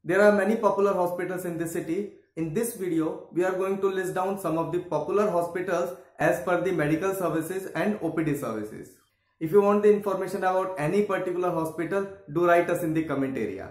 There are many popular hospitals in this city. In this video, we are going to list down some of the popular hospitals as per the medical services and OPD services. If you want the information about any particular hospital, do write us in the comment area.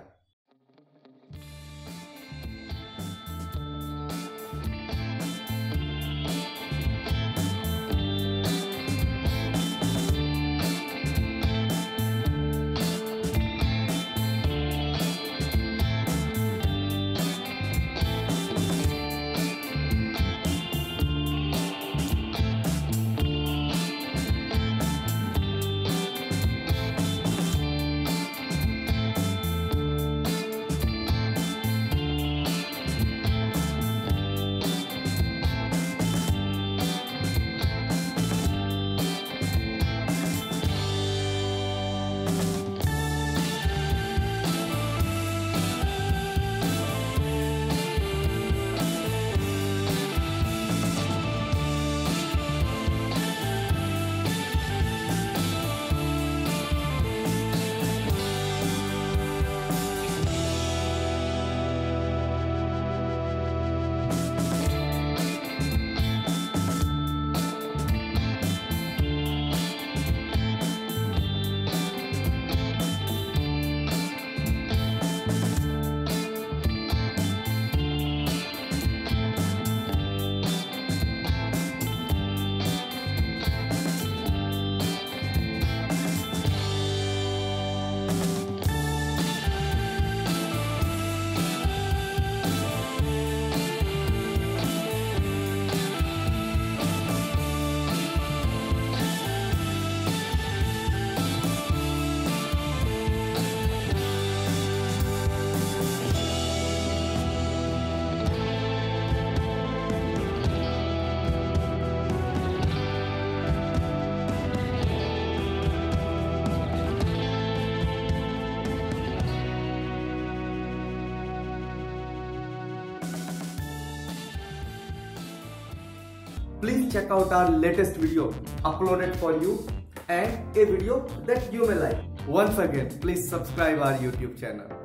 Please check out our latest video uploaded for you and a video that you may like. Once again, please subscribe our YouTube channel.